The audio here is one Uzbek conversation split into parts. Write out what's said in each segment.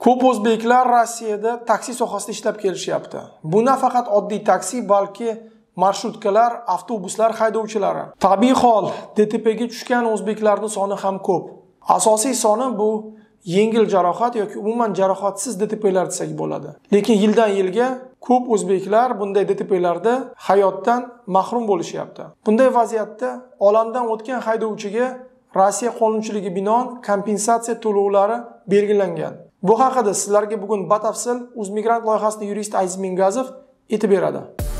Ko'p o'zbeklar Rossiyada taksi sohasida ishlab kelishyapti. Bu nafaqat oddiy taksi, balki marshrutkalar, avtobuslar haydovchilari. Tabiiy hol, DTPga tushgan o'zbeklarning soni ham ko'p. Asosiy soni bu yengil jarohat yoki umuman jarohatsiz DTPlar desak bo'ladi. Lekin yildan yilga ko'p o'zbeklar bunday DTPlarda hayotdan mahrum bo'lishyapti. Bunday vaziyatda olamdan o'tgan haydovchiga Rossiya qonunchiligiga binoan kompensatsiya to'lovlari belgilangan. Bu haqida sizlarga bugun batafsil Uzmigrant loyihasining yuristi Aziz Mingazov aytib beradi.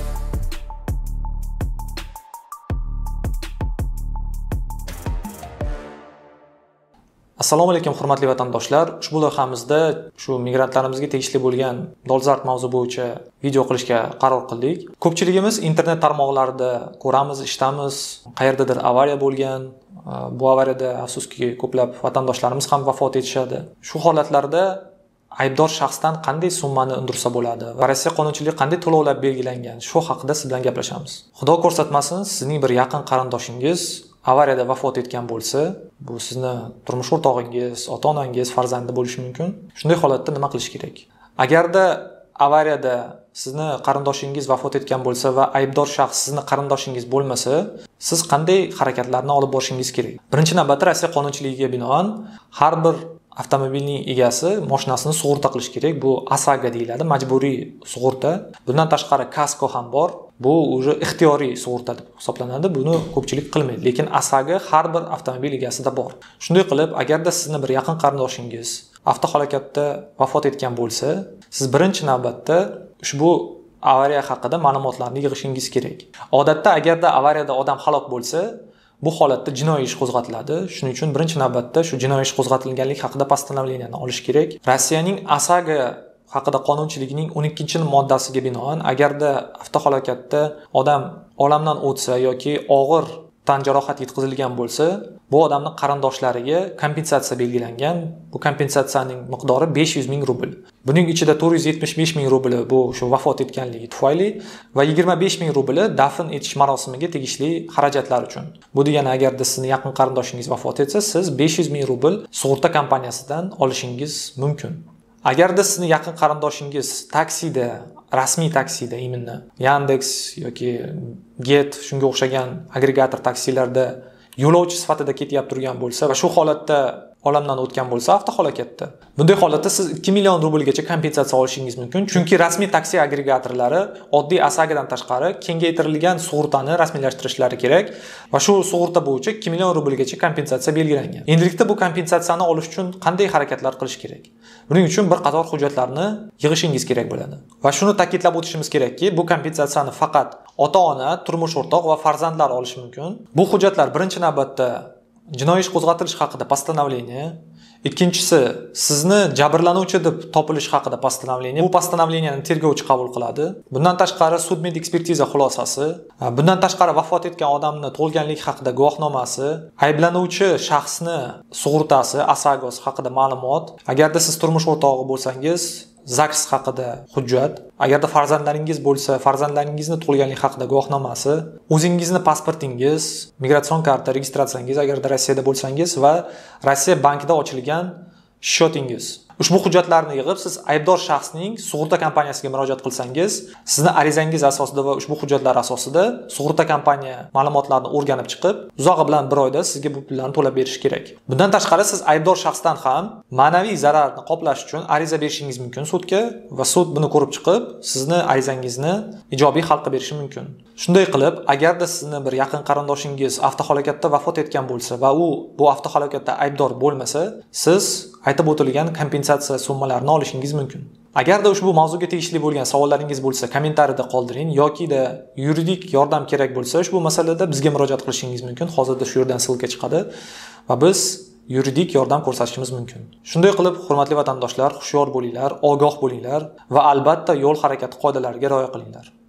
Assalomu alaykum hurmatli vatandoshlar. Ushbu loyihamizda shu migrantlarimizga tegishli bo'lgan dolzarb mavzu bo'yicha video qilishga qaror qildik. Ko'pchiligimiz internet tarmoqlarida ko'ramiz, eshitamiz, qayerdadir avariya bo'lgan. Bu avariyada afsuski ko'plab vatandoshlarimiz ham vafot etishadi. Shu holatlarda aybdor shaxsdan qanday summani undirsa bo'ladi va Rossiya qonunchiligi qanday to'lovlar belgilangan, shu haqida siz bilan gaplashamiz. Xudo ko'rsatmasin, sizning bir yaqin qarindoshingiz avariyada vafot etgan bo'lsa, bu sizni turmush o'rtog'ingiz, ota-onangiz, farzandi bo'lishi mumkin. Shunday holatda nima qilish kerak? Agarda avariyada sizni qarindoshingiz vafot etgan bo'lsa va aybdor shaxs sizni qarindoshingiz bo'lmasa, siz qanday harakatlarni olib borishingiz kerak? Birinchi navbatda Rossiya qonunchiligiga binoan har bir avtomobilning egasi mashinasini sug'urta qilish kerak. Bu OSAGO deyiladi, majburiy sug'urta. Bundan tashqari kasko ham bor. Bu уже ixtiyoriy sug'urta deb hisoblanadi. Buni ko'pchilik qilmaydi, lekin OSAGO har bir avtomobil egasida bor. Shunday qilib, agarda sizni bir yaqin qarindoshingiz avtohalokatda vafot etgan bo'lsa, siz birinchi navbatda ushbu avariya haqida ma'lumotlarni yig'ishingiz kerak. Odatda agarda avariyada odam halok bo'lsa, bu holatda jinoiy ish qo'zg'atiladi. Shuning uchun birinchi navbatda shu jinoiy ish qo'zg'atilganlik haqida постановлениeni olish kerak. Rossiyaning OSAGO haqida qonunchiligining 12-moddasiga binoan agarda avtohalokatda odam olamdan o'tsa yoki og'ir tan jarohat yetkazilgan bo'lsa, bu odamning qarindoshlariga kompensatsiya belgilangan. Bu kompensatsiyaning miqdori 500 ming rubl. Buning ichida 475 ming rubli bu shu vafot etganligi tufayli va 25 ming rubli dafn etish marosimiga tegishli xarajatlar uchun. Bu degani agarda sizni yaqin qarindoshingiz vafot etsa, siz 500 ming rubl sug'urta kompaniyasidan olishingiz mumkin. Agarda sizni yaqin qarindoshingiz taksida, rasmiy taksida, iminni Yandex yoki Get shunga o'xshagan agregator taksilarda yo'lovchi sifatida ketyap turgan bo'lsa va shu holatda olamdan o'tgan bo'lsa avtohalokatda, bunday holatda siz 2 million rublgacha kompensatsiya olishingiz mumkin. Chunki rasmiy taksi agregatorlari oddiy OSAGOdan tashqari kengaytirilgan sug'urtani rasmiylashtirishlari kerak va shu sug'urta bo'yicha 2 million rublgacha kompensatsiya belgilangan. Endilikda bu kompensatsiyani olish uchun qanday harakatlar qilish kerak? Buning uchun bir qator hujjatlarni yig'ishingiz kerak bo'ladi. Va shuni ta'kidlab o'tishimiz kerakki, bu kompensatsiyani faqat ota-ona, turmush o'rtoq va farzandlar olishi mumkin. Bu hujjatlar birinchi navbatda jinoiy ish qo'zg'atilish haqida постановление, ikkinchisi sizni jabrlanuvchi deb topilish haqida постановление. Bu постановлениeni tergovchi qabul qiladi. Bundan tashqari sud-med ekspertiza xulosasi, bundan tashqari vafot etgan odamning tug'ilganlik haqida guvohnomasi, ayblanuvchi shaxsni sug'urtasi, OSAGO haqida ma'lumot, agarda siz turmush o'rtog'i bo'lsangiz, ZAGS haqida hujjat, agarda farzandlaringiz bo'lsa, farzandlaringizni tug'ilganlik haqida guvohnomasi, o'zingizni pasportingiz, migratsion karta, registratsiyangiz agarda Rossiyada bo'lsangiz va Rossiya bankida ochilgan shotingiz. Ushbu hujjatlarni yig'ib siz aybdor shaxsning sug'urta kompaniyasiga murojaat qilsangiz, sizni arizangiz asosida va ushbu hujjatlar asosida sug'urta kompaniya ma'lumotlarni o'rganib chiqib, uzog'i bilan 1 oyda sizga bu pullarni to'lab berish kerak. Bundan tashqari siz aybdor shaxsdan ham ma'naviy zararni qoplash uchun ariza berishingiz mumkin sudga va sud buni ko'rib chiqib, sizni arizangizni ijobiy hal qilib berishi mumkin. Shunday qilib, agarda sizni bir yaqin qarindoshingiz avtohalokatda vafot etgan bo'lsa va u bu avtohalokatda aybdor bo'lmasa, siz aytib o'tilgan kompensatsiya summalarini olishingiz mumkin. Agarda ushbu mavzuga tegishli bo'lgan savollaringiz bo'lsa, kommentariyada qoldiring yoki-da yuridik yordam kerak bo'lsa, ushbu masalada bizga murojaat qilishingiz mumkin. Hozirda shu yerdan silka chiqadi va biz yuridik yordam ko'rsatishimiz mumkin. Shunday qilib, hurmatli vatandoshlar, hushyor bo'linglar, ogoh bo'linglar va albatta yo'l harakati qoidalariga rioya qilinglar.